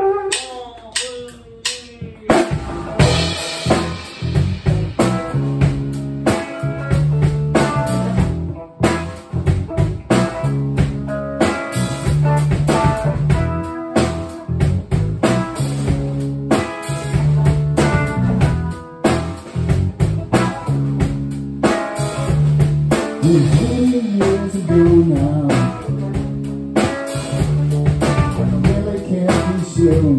Years ago now, really can't be shown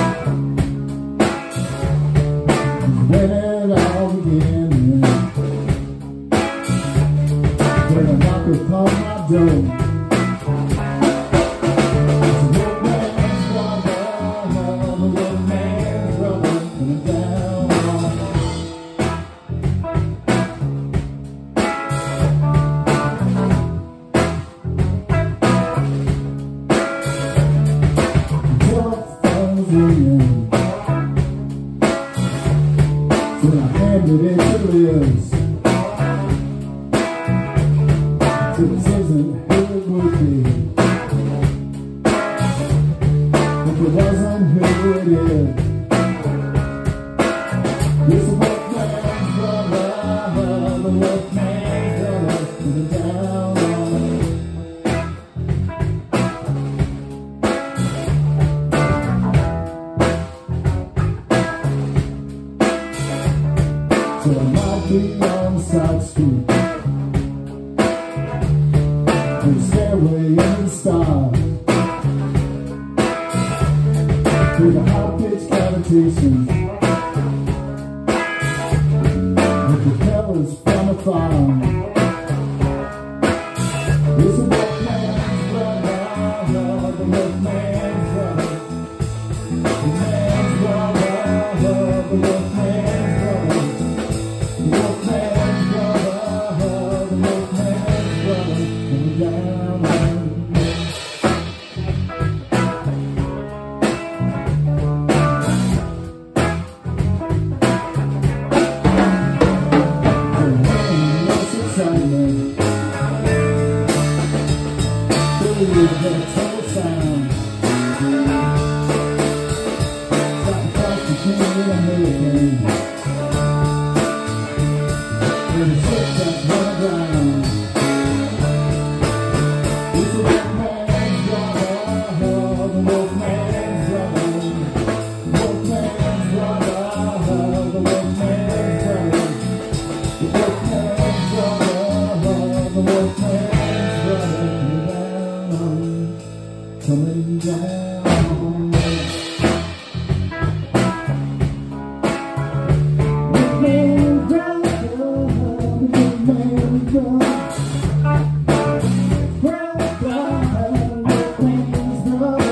when it all began. When I knock upon my door, it's a Wolfman's brother, the Wolfman's brother coming down. So I handed it to Liz. So this isn't who it would be if it wasn't who it is. It's a Wolfman's brother, the Wolfman's brother, coming down on it. So I might be on the side street, with a stairway in the stars, with a high-pitched cavitation, with the pillars from afar. It's a Wolfman's brother, the Wolfman's brother, the man's brother, the Wolfman's brother. Coming down. Wolfman's brother, Wolfman's brother, Wolfman's brother,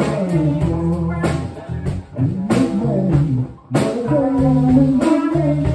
Wolfman,